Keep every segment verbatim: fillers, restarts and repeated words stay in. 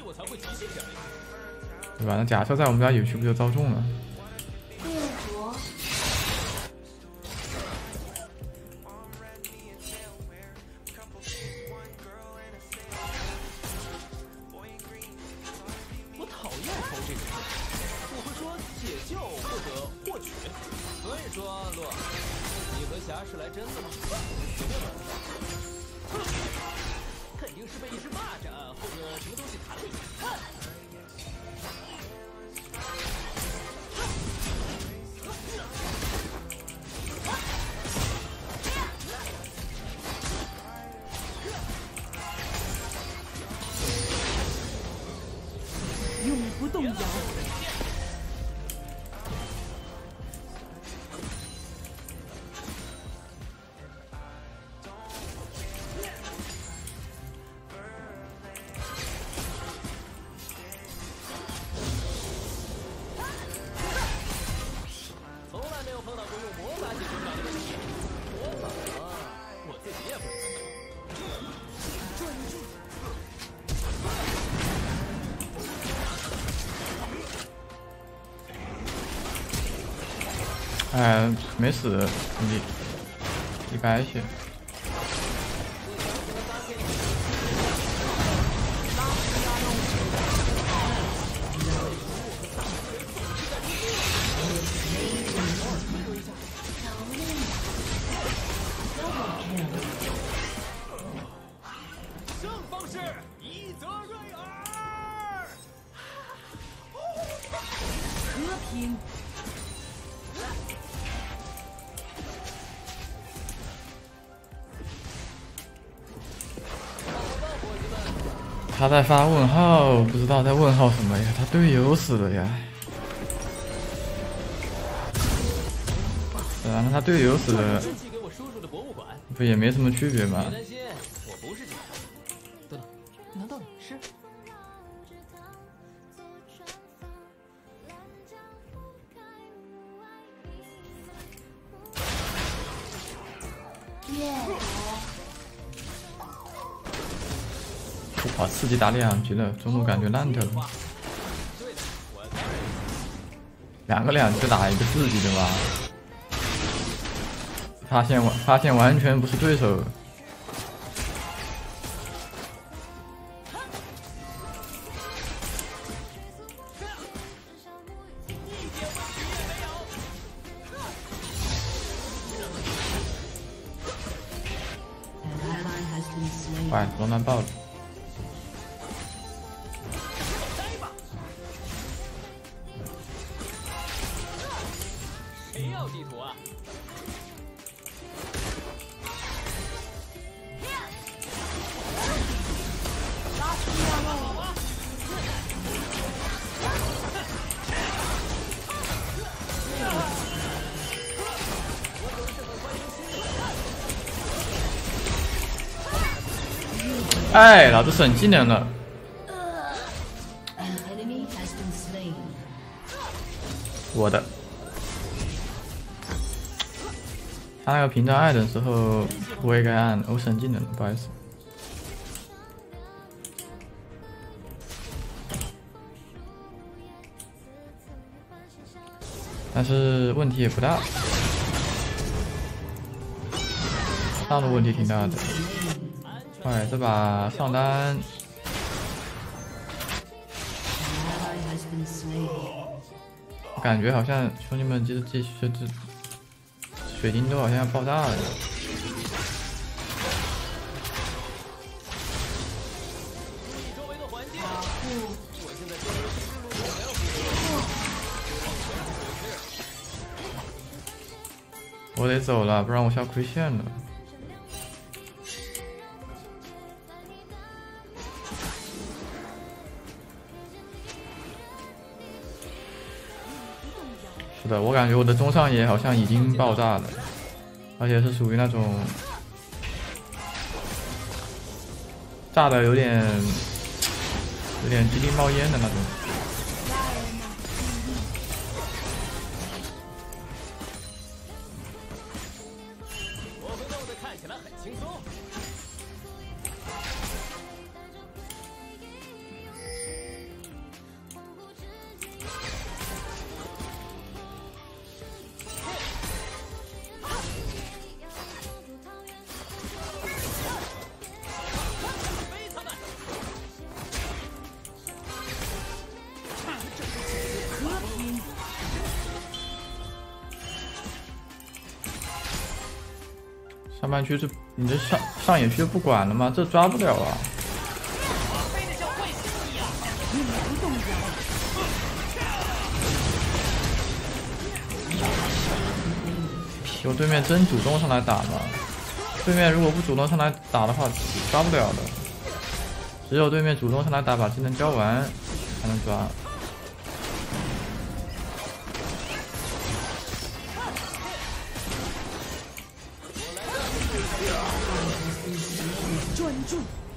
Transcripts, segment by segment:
对吧？那假设在我们家野区不就遭中了？ 我讨厌投这个，我会说解救或者获取。所以说，洛，你和侠是来真的吗？肯定是被一只蚂蚱或者什么东西弹了一下。 永不动摇。 从来没有碰到过用魔法解决不了的问题。魔法啊，我自己也不知道。专注。 哎，没死，你一百血。 胜方是伊泽瑞尔。 和平。 他在发问号，不知道在问号什么呀？他队友死了呀！对啊，那他队友死了，不也没什么区别吗？ 别担心，我不是警察。等等，难道你是？ 耶！ 哇，刺激打两局了，中路感觉烂掉了。两个两局打一个四级的吧？发现完发现完全不是对手。喂，龙南爆了。 谁要地图啊？ 哎，老子省技能了。我的。他那个屏障爱的时候，我也该按，我省技能了，不好意思。但是问题也不大，上路问题挺大的。哎，这把上单，我感觉好像兄弟们这这这这水晶都好像要爆炸了。我得走了，不然我下亏线了。是的，我感觉我的中上野好像已经爆炸了，而且是属于那种炸的有点有点基地冒烟的那种。 我会弄得看起来很轻松。 上半区是你的上上野区就不管了吗？这抓不了啊！ 永不动摇。 有对面真主动上来打吗？对面如果不主动上来打的话，抓不了的。只有对面主动上来打，把技能交完才能抓。 专注。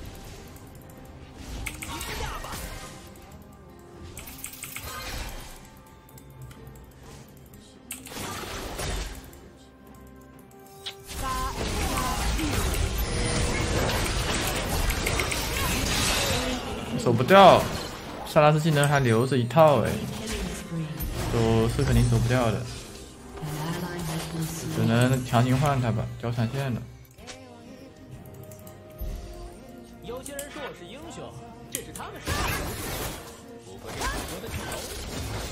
走不掉，萨拉斯技能还留着一套哎，走是肯定走不掉的，只能强行换他吧，交闪现了。 有些人说我是英雄，这是他们说的。不过这是我的球。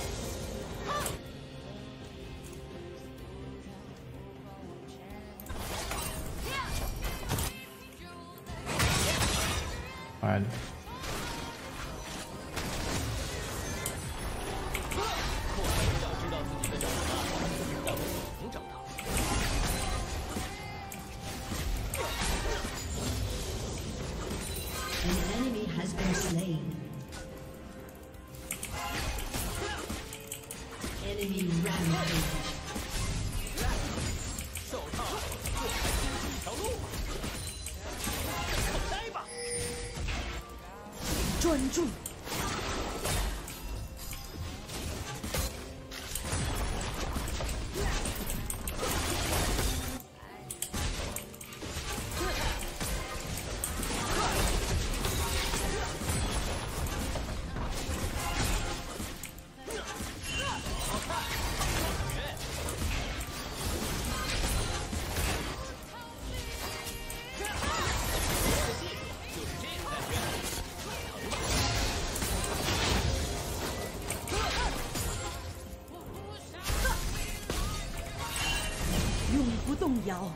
坏了。 专注。永不动摇。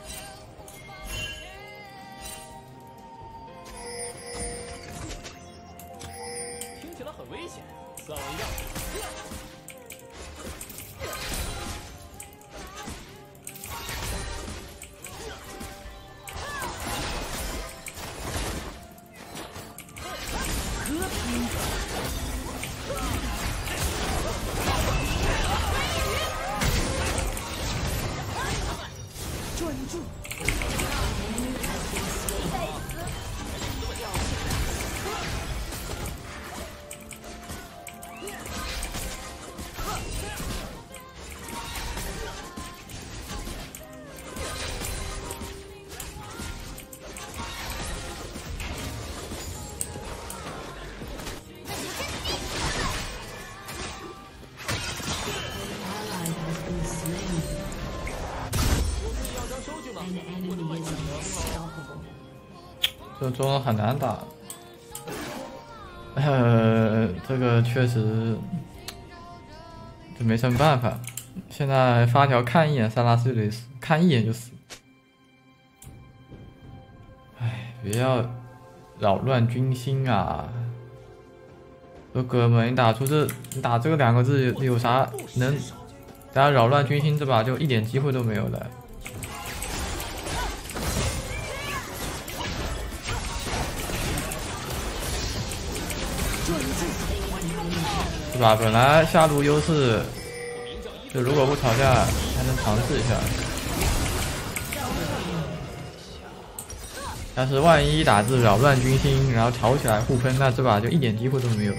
听起来很危险，算我一个。 和平。专注。 这中很难打，呃，这个确实，这没什么办法。现在发条看一眼萨拉斯就得死，看一眼就死。哎，不要扰乱军心啊！这哥们，你打出这，你打这个两个字有啥能？大家扰乱军心这把就一点机会都没有了。是吧？本来下路优势，就如果不吵架，还能尝试一下。但是万一打字扰乱军心，然后吵起来互喷，那这把就一点机会都没有了。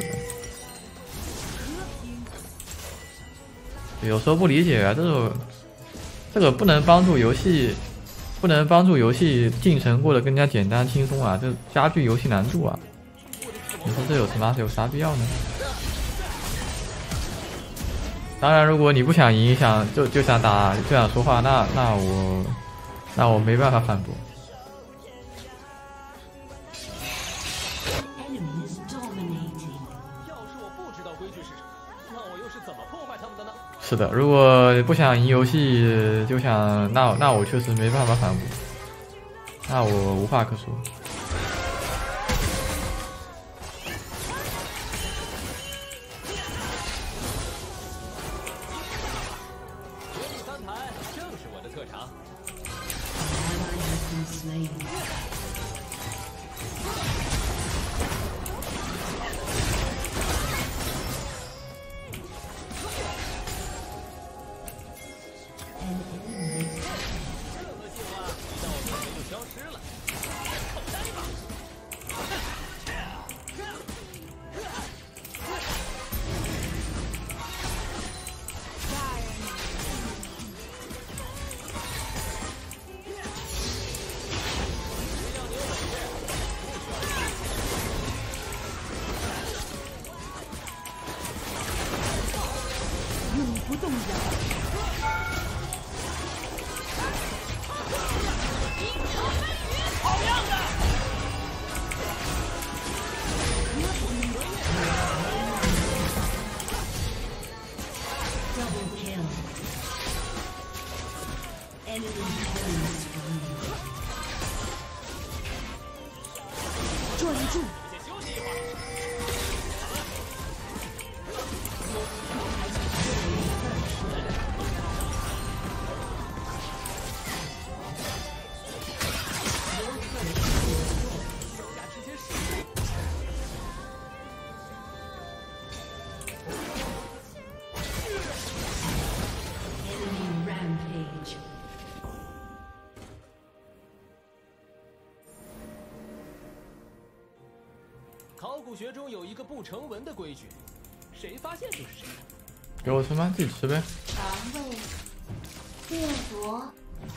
有时候不理解啊，这种这个不能帮助游戏，不能帮助游戏进程过得更加简单轻松啊，这加剧游戏难度啊。你说这有他妈有啥必要呢？当然，如果你不想赢，想就就想打，就想说话，那那我那我没办法反驳。 要是我不知道规矩是什么，那我又是怎么破坏他们的呢？ 是的，如果不想赢游戏，就想那那我确实没办法反驳。 那我无话可说。 绝地翻盘正是我的特长。 永不动摇。 好样的！ Double kill. Enemy killing spree. 专注。 先休息一会儿。 Enemy rampage. 考古学中有一个不成文的规矩，谁发现就是谁。 给我吃吗？自己吃呗。 肠胃掠夺。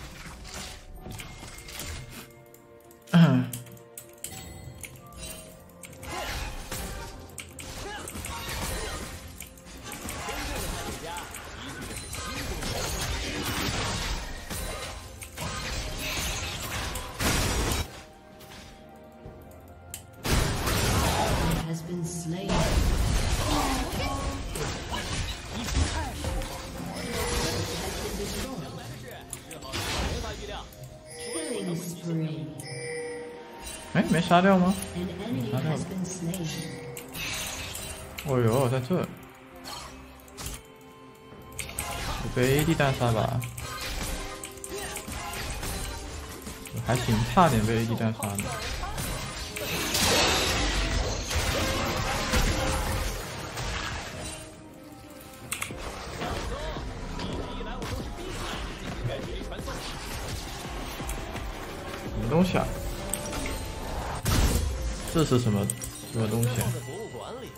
Has been slain. 没法预料。 Killing spree. 哎，没杀掉吗？ An enemy has been slain. 哦呦，在这。我被 A D 单杀吧？还行，差点被 A D 单杀的。 什么东西啊？这是什么什么东西啊？ 在博物馆里。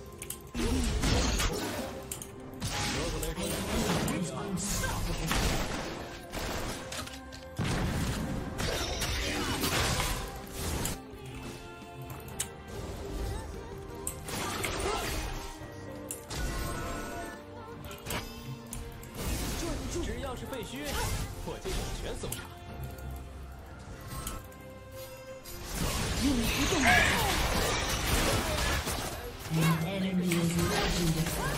只要是废墟，我就有权搜查。 永不动摇。An enemy is legendary.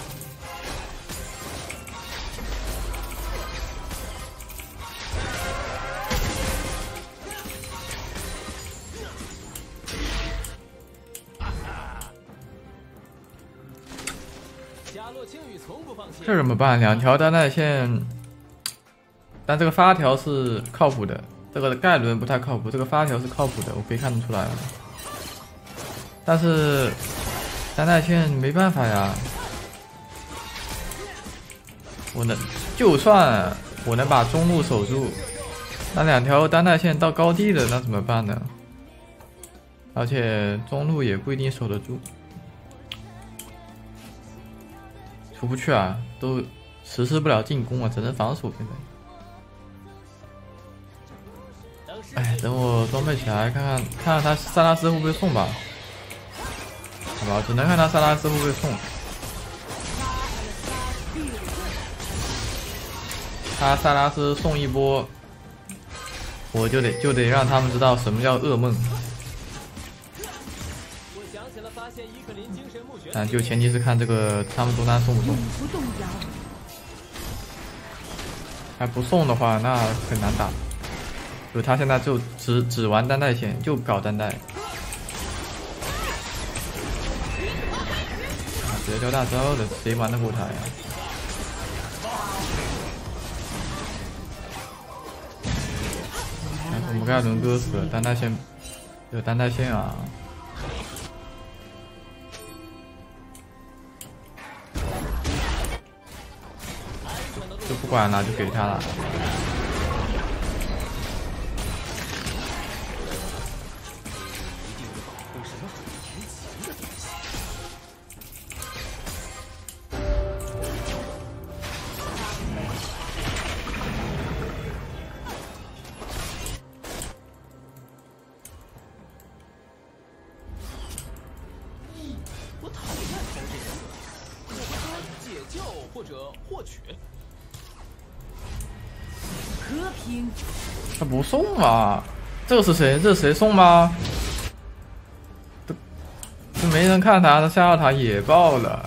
夏洛青羽从不放弃。 这怎么办？两条单带线，但这个发条是靠谱的，这个盖伦不太靠谱，这个发条是靠谱的，我可以看得出来。但是单带线没办法呀，我能就算我能把中路守住，那两条单带线到高地的那怎么办呢？而且中路也不一定守得住。 出不去啊，都实施不了进攻啊，只能防守。现在，哎，等我装备起来，看看看看他萨拉斯会不会送吧。好吧，只能看他萨拉斯会不会送。他萨拉斯送一波，我就得就得让他们知道什么叫噩梦。 我想起了发现伊克林精神墓穴。 但就前提是看这个他们中单送不送。 永不动摇。 还不送的话，那很难打。 就他现在就只只玩单带线，就搞单带。啊，绝招大招的，谁玩得过他呀？哎，我们盖伦哥死了，单带线有单带线啊！就不管了，就给他了。 我讨厌挑这个词，我会说解救或者获取。 和平。 他不送啊？这个是谁？这是谁送吗？这这没人看他，他下二塔也爆了。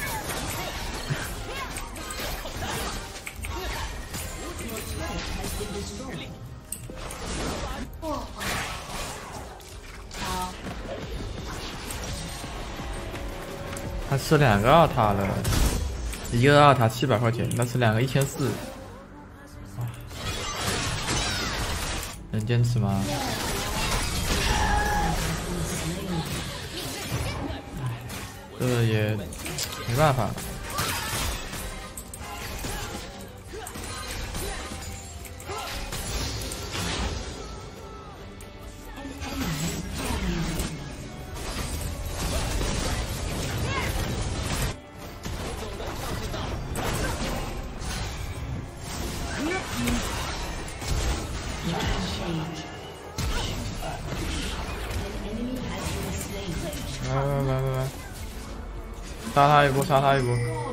破坏。好， 他吃两个二塔了，一个二塔七百块钱，那吃两个一千四。能坚持吗？这也没办法。来来来来来，杀他一波，杀他一波！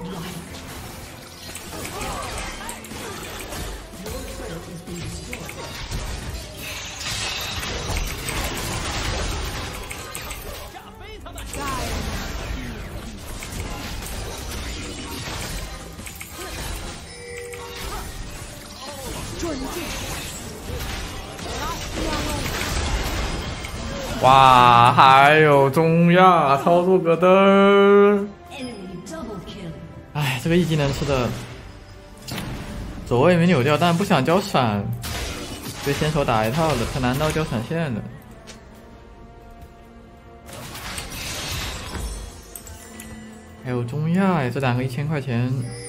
哇，还有中亚操作戈登，哎，这个一技能吃的走位没扭掉，但不想交闪，被先手打一套的，他难道交闪现的？还有中亚哎，这两个一千块钱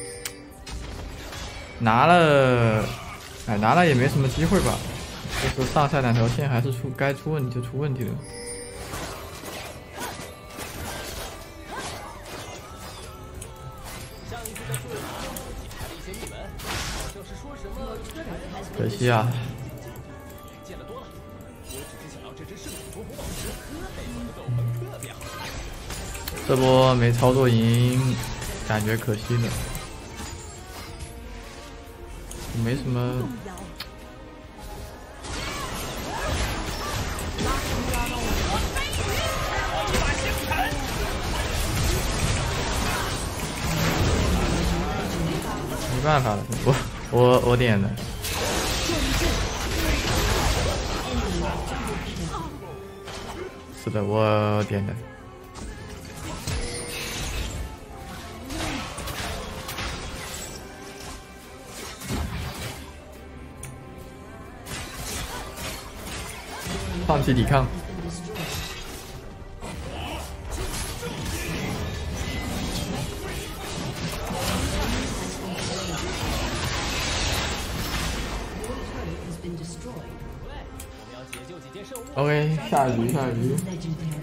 拿了，哎，拿了也没什么机会吧。就是上下两条线还是出该出问题就出问题了。可惜啊。 见得多了，我只是想要这只圣体夺魂宝石，配合的斗魂特别好看。 这波没操作赢，感觉可惜了。没什么。没办法了，我我我点的。是的，我点的。放弃抵抗。OK， 下一局，下一局。